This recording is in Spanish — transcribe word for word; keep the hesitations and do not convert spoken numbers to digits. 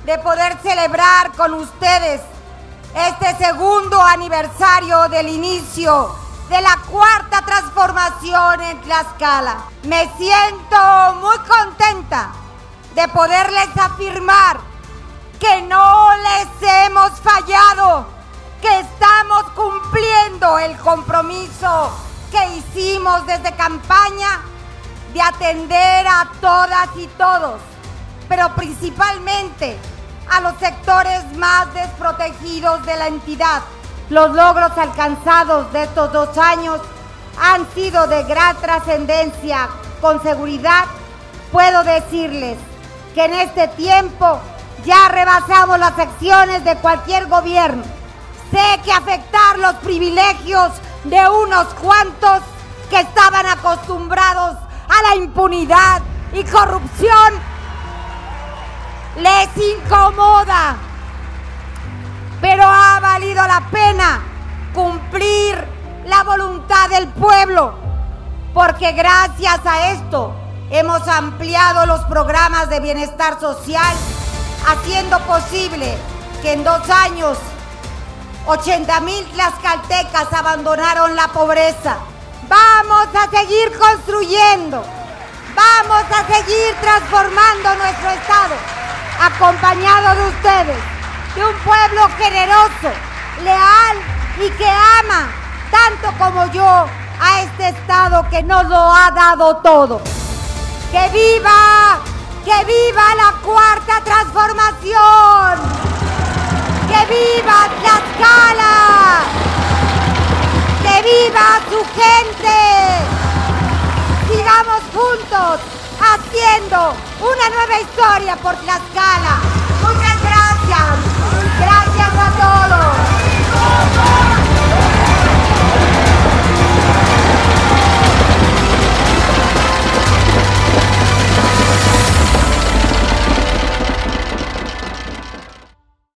de poder celebrar con ustedes este segundo aniversario del inicio de la cuarta transformación en Tlaxcala. Me siento muy contenta de poderles afirmar que no les hemos fallado, que estamos cumpliendo el compromiso que hicimos desde campaña de atender a todas y todos, pero principalmente a los sectores más desprotegidos de la entidad. Los logros alcanzados de estos dos años han sido de gran trascendencia. Con seguridad puedo decirles que en este tiempo ya rebasamos las acciones de cualquier gobierno. Sé que afectar los privilegios de unos cuantos que estaban acostumbrados a la impunidad y corrupción les incomoda, pero ha valido la pena cumplir la voluntad del pueblo, porque gracias a esto hemos ampliado los programas de bienestar social, haciendo posible que en dos años ochenta mil tlaxcaltecas abandonaron la pobreza. Vamos a seguir construyendo, vamos a seguir transformando nuestro estado, acompañado de ustedes, de un pueblo generoso, leal y que ama tanto como yo a este estado que nos lo ha dado todo. ¡Que viva! ¡Que viva la cuarta transformación! ¡Que viva Tlaxcala! ¡Que viva su gente! Sigamos juntos haciendo una nueva historia por Tlaxcala.